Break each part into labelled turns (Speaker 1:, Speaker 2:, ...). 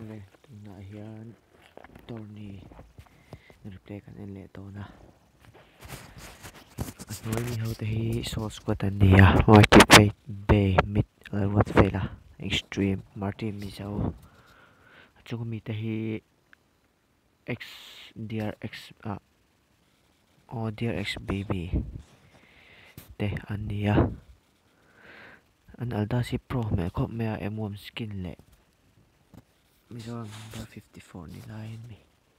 Speaker 1: le tuna hian torni replay kan en le to na noi mi ho te hi soul squad an dia motivate bay mid what fela extreme martin mi so chung mi te hi x dear x oh dear x baby te an dia an alda si pro me khop me m1 skin le Mizoram number 54 ni lain mi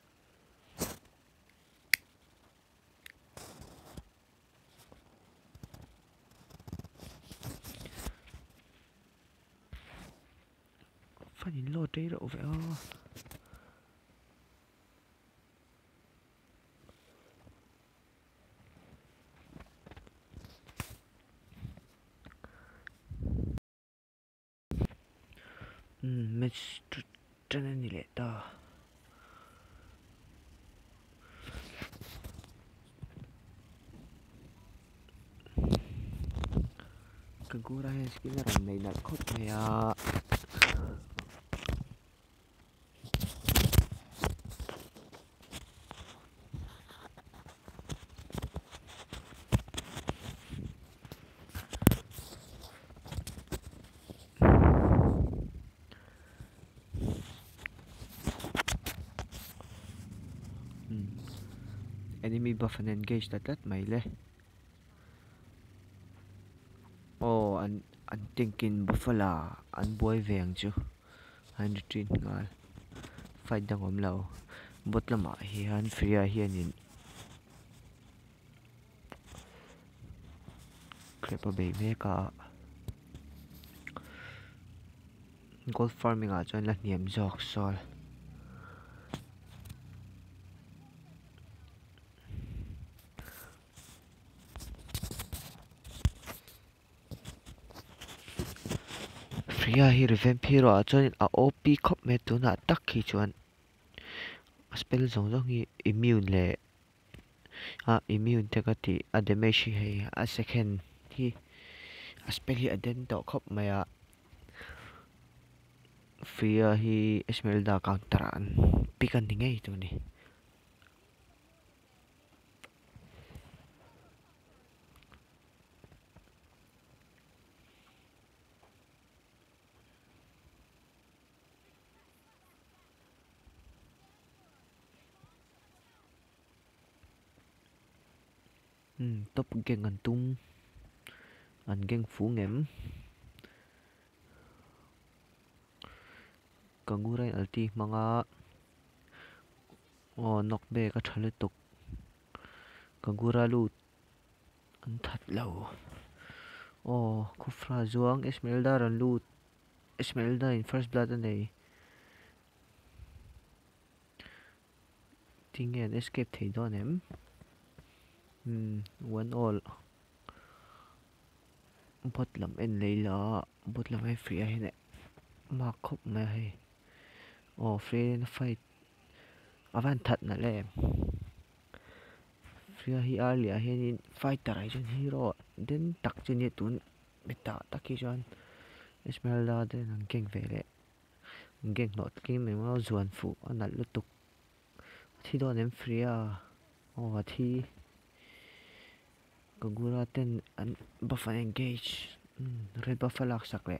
Speaker 1: Funny load data over match trana ni le ta kagura hen skin ram nei na khop me ya enemy buff and engage that mai le oh an thinking buffalo an boy veng chu han retreat ngal fight dang om lo botlama hian free hian in crepa bay me ka gold farming a chuan la hniam jok sol free hi revamp hero a chuan a op khop me tuna tak hi chuan spell zong zong hi immune le immune te ka ti a damage hi a second hi a spell hi aden to khop maya Fia hi Esmeralda counter an pikan ni ngai tu ni top geng an tum an geng fu ngem kangurai alti manga nok be ka thale tuk kangura lut an that lo khufra zuang Esmeralda ran lut Esmeralda in first blood anei tingen escape thei don em one all botlam en leila botlam ai free ai ne ma khop ma hai free in fight avan that na le free hi early a hian fighter ai jon hero den tak chini tun beta taki jon Esmeralda den ang geng vele geng not kim me ma zuan fu anal lutuk thi don em free thi kagura ten an buff and engage red buff alak sakle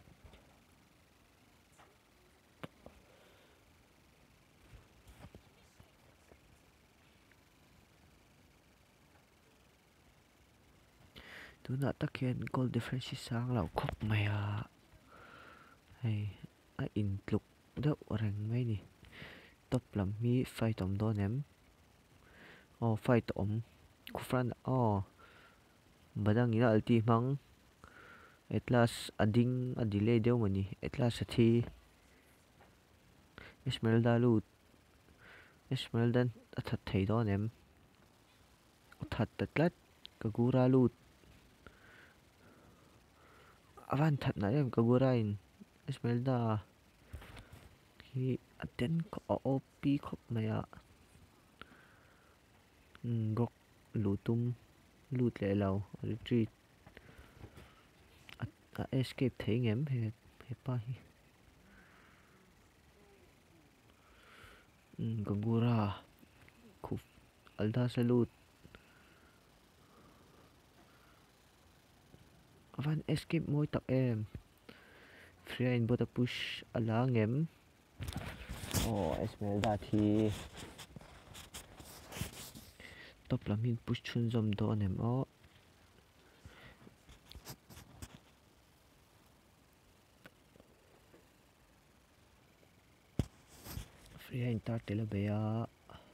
Speaker 1: tuna takian goal difference sang lau khop maya hey a in tluk deuh reng mai ni top lam mi fight om don em fight om kufran badang ina alti mang atlas ading a delay deuh mani atlas athi Esmeralda lut Esmeralda athat thei don em that tatlat kagura lut avan that na em kagura in Esmeralda hi aten ko op khop maya gok lutum lut le lau retreat escape thei ngem he pa hi Kagura khuf alda salut van escape moi tak em Freya in bota push ala ngem Esmeralda thì top lamin push chun zom do nem Freya in tar tela beya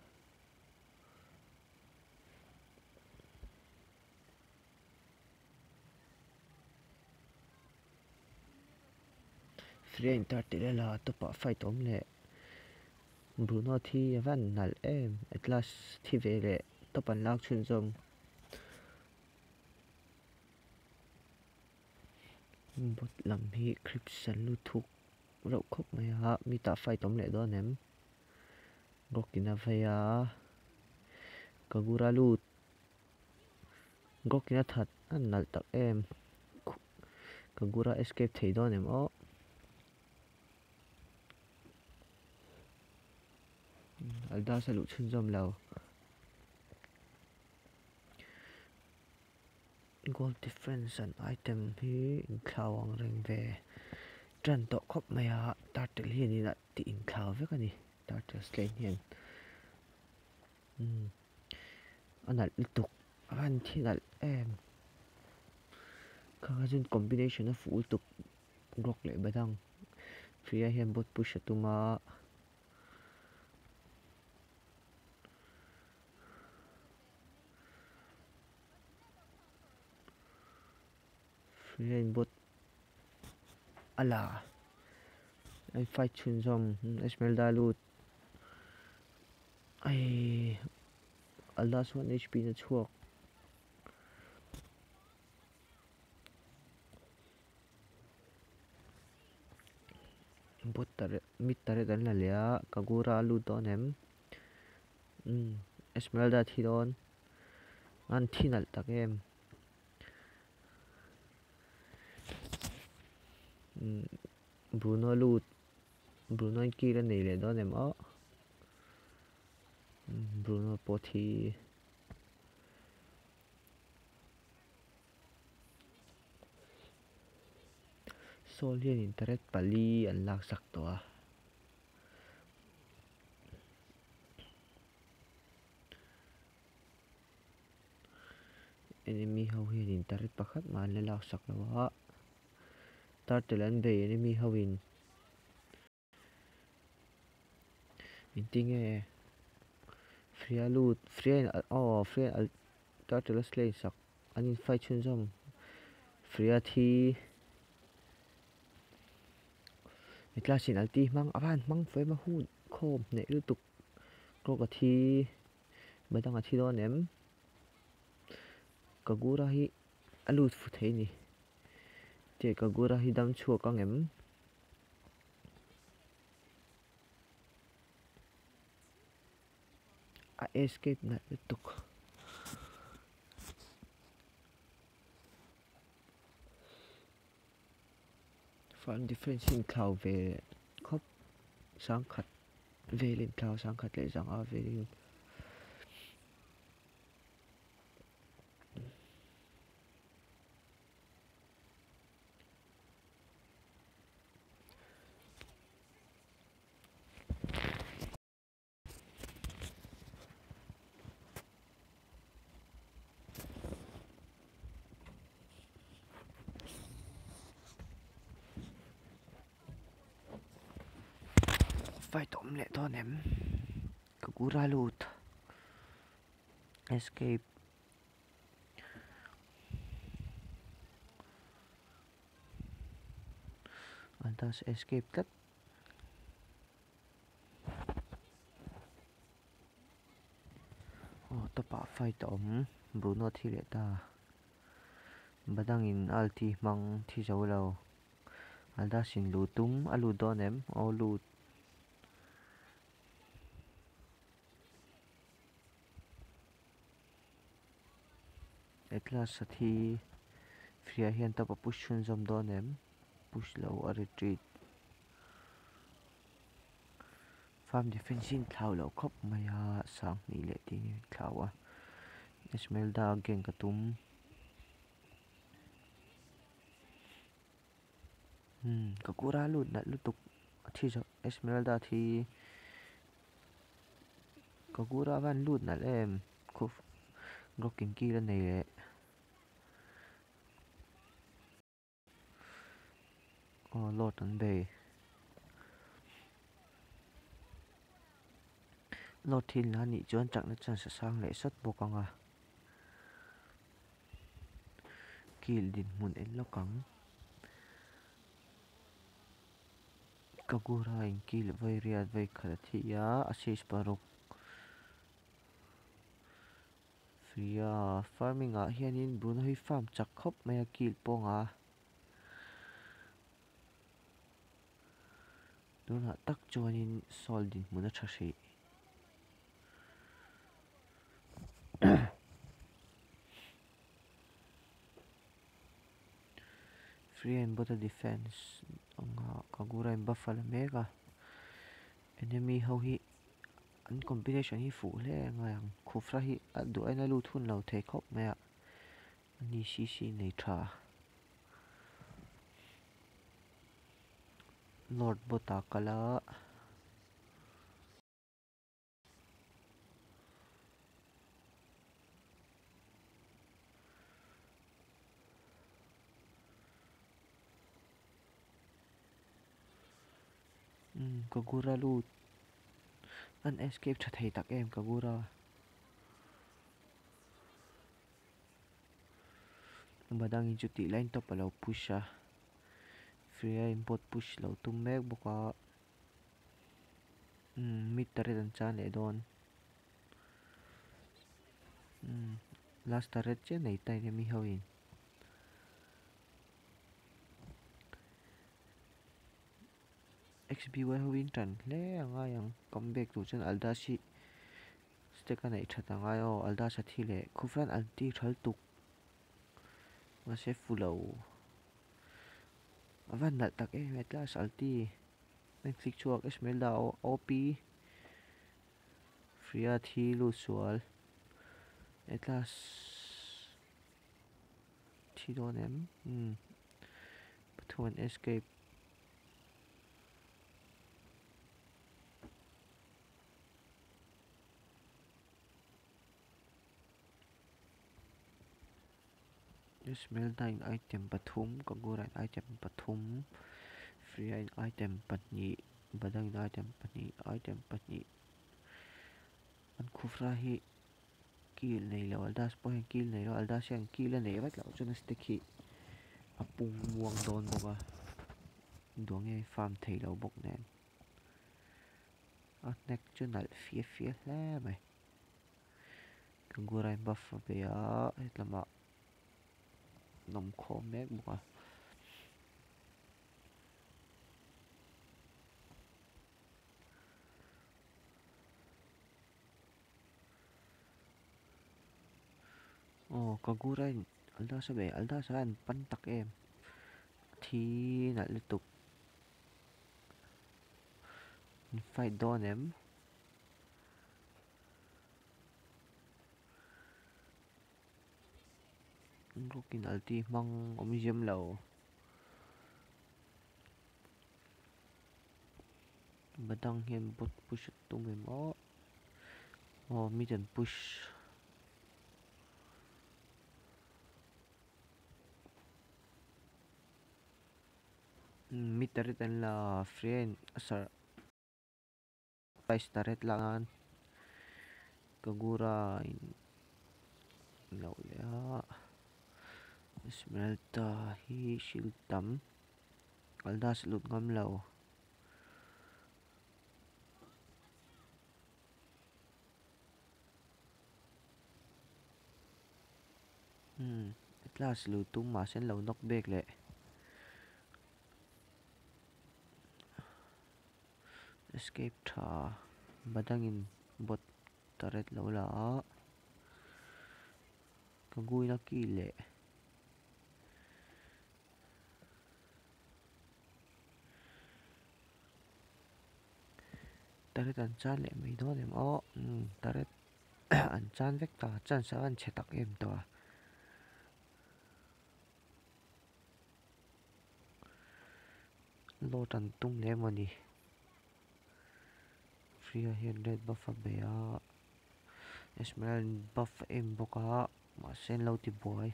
Speaker 1: Freya in tar tela la topa fight om le Bruno thì van nal em at last thì về le topan lak chun zom bot lam hi Crimson lu thuk rau khop mai ha mi ta fight om le do nem gokina veya Kagura lut gokina that an nal tak em Kagura escape thei do nem alda salut chun zom lo gold difference an item hi in khawang reng ve tran to khop mai ha tartel hi ni na ti in khaw ve ka ni tartel slain hian anal tuk van thinal em khajun combination of full tuk grok le badang Freya hian bot push atuma Freya in bot ala ai fight chun zom Esmeralda lut ai alda swan HP na chuak bot tare mid tare dan la lea Kagura lut do nem Esmeralda thi don an thinal tak em Bruno lut Bruno in kira nei le do nem Bruno po thi Solian internet pali an lak sak to enemy ho hian internet pakhat man le lak sak lo tartel an bei enemy ho in mintinge Freya lut Freya Freya tartel slay sak anin fight chun zom Freya thi klasin alti mang avan mang foi ma hun khom ne lu tuk ko ka thi badang a thi do nem Kagura hi alut fu thei ni te Kagura hi dam chu ka ngem a escape na tuk fan difference in cloud ve khop sang khat ve lên cloud sang khat le sang a ve phải tóm lại to ném Kagura lut escape Aldas escape tất topa phải tóm Bruno thi lệ ta badang in alti mang thi dấu lâu Aldas in lutum alu do ném lut etla sathi Freya hian topa push chun zom do nem push low a retreat farm defense thlau lo khop maya sang ni le ti thlawa Esmeralda geng katum kakura lut na lutuk thi jo Esmeralda thi kakura van lut na lem khuf grokin ki la nei le lot an be lot thil na ni chuan chak na chan sa sang le sat bokanga kil din mun en lokang kakura in kil vai riat vai kharathia asis paruk Fria farming ah hianin Bruno hi farm chak khop maya kil ponga tuna tak chuanin sol din muna thashi free and bottle defense anga kagura in buffalo mega enemy ho hi an combination hi fu le ngang khufra hi adu aina lu thun lo the khop maya ani cc nei tha lord bota kala kagura lut an escape tha thei tak em kagura badang in chuti line top alo pusha free import push lo tum mek boka mid tare dan chan le don last tare che nei tai ne mi hoin XBY hoin tan le anga yang comeback tu chen alda si steka nei thata nga yo alda sa thi le khufran alti thal tuk ma se fulo avan nal tak e metla salti nek sik chuak Esmeralda OP Fria thi lu sual etlas thi donem pathuan escape Esmeralda in item pathum kagura in item pathum Fria in item patni badang in item patni an khufra hi kil nei lo aldas po hen kil nei lo aldas yang kil nei vat lo chuna stick hi apung muang don boka duang e farm thei lo bok nen nek chunal fie le mai kagura in buff be ya etlama nom kho mek boka kagura in aldas be aldas an pan tak em thi na lutuk fight don em rokin alti mang omizem lo badang hian bot push tum em mid and push mid taret an la friend asar price taret langan kagura in lo ya Esmeralda hi shield tam aldas lut ngam lo atlas lu tum ma sen lo knock back le escape tha badang in bot taret lo la kagui na ki le taret an chan le mai do em o taret an chan vek ta chan sa an chetak em to lo tan tum le mani free hian red buff a be a Esmeralda buff em boka ma sen lo ti boy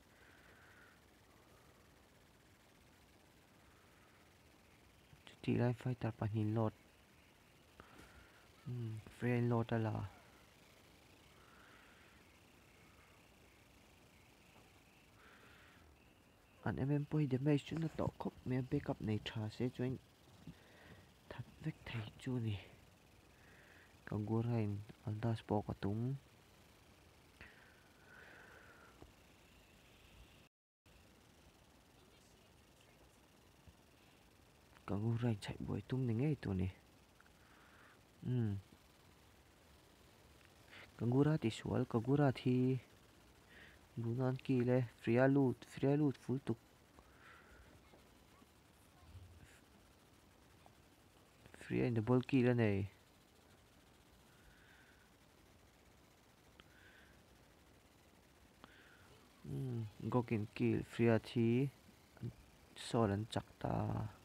Speaker 1: ti lai fighter panin lot free lot ala an em poi damage chu na to khop me backup nei tha se join that vek thei chu ni kangurain aldas pok atum kangurain chai boy tum ni ngei tu ni kangura ti sual kangura thi bunan ki le free loot full tuk free in the ball ki la nei gokin kill free thi sol an chak ta